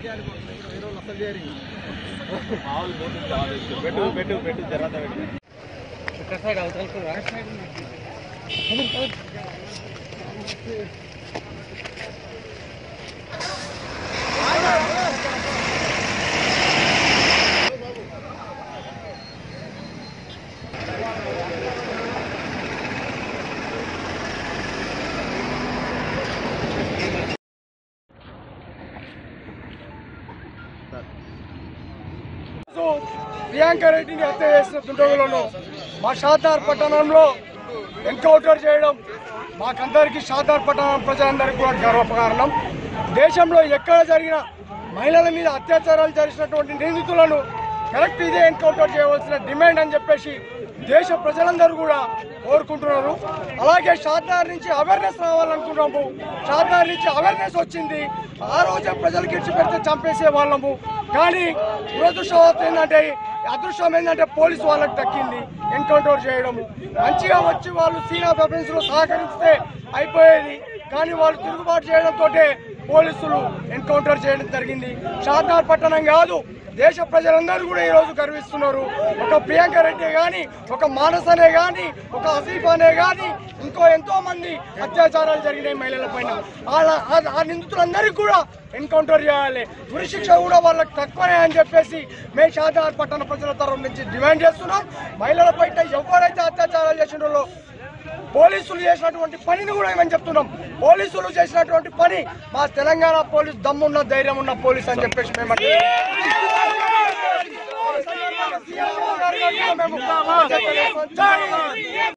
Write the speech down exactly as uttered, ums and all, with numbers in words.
ప్రియాంక రెడ్డిని హత్య చేసిన దుండగులను మా షాద్నగర్ పట్టణంలో ఎన్కౌంటర్ చేయడం మాకందరికీ షాద్నగర్ పట్టణం ప్రజలందరికీ కూడా గర్వకారణం. దేశంలో ఎక్కడ జరిగిన మహిళల మీద అత్యాచారాలు జరిగినటువంటి నిందితులను కరెక్ట్ ఇదే ఎన్కౌంటర్ చేయవలసిన డిమాండ్ అని చెప్పేసి దేశ ప్రజలందరూ కూడా కోరుకుంటున్నారు. అలాగే షాద్నగర్ నుంచి అవేర్నెస్ రావాలనుకున్నాము. షాద్నగర్ నుంచి అవేర్నెస్ వచ్చింది. ఆ రోజే ప్రజలకు ఇచ్చి పెడితే చంపేసే వాళ్ళము. కానీ దురదృష్టవశాత్తు ఏంటంటే అదృష్టం ఏంటంటే పోలీసు వాళ్ళకి దక్కింది ఎన్కౌంటర్ చేయడము. మంచిగా వచ్చి వాళ్ళు సీన్ ఆఫ్ అఫెన్స్ లో సహకరిస్తే అయిపోయేది. కానీ వాళ్ళు తిరుగుబాటు చేయడంతో పోలీసులు ఎన్కౌంటర్ చేయడం జరిగింది. షాద్నగర్ పట్టణం కాదు, దేశ ప్రజలందరూ కూడా ఈరోజు గర్విస్తున్నారు. ఒక ప్రియాంక రెడ్డి కానీ, ఒక మానస్ అనే కానీ, ఒక ఆసిఫ్ అనే కానీ, ఇంకో ఎంతో మంది అత్యాచారాలు జరిగినాయి మహిళల పైన. ఆ నిందితులందరికీ కూడా ఎన్కౌంటర్ చేయాలి. ఉరిశిక్ష కూడా వాళ్ళకి తక్కువనే అని చెప్పేసి మేము షాద్నగర్ పట్టణ ప్రజల తరఫు నుంచి డిమాండ్ చేస్తున్నాం. మహిళల పైన ఎవరైతే అత్యాచారాలు చేసినో పోలీసులు చేసినటువంటి పనిని కూడా ఏమని చెప్తున్నాం. పోలీసులు చేసినటువంటి పని మా తెలంగాణ పోలీసు దమ్మున్న ధైర్యం ఉన్న పోలీస్ అని చెప్పేసి మేము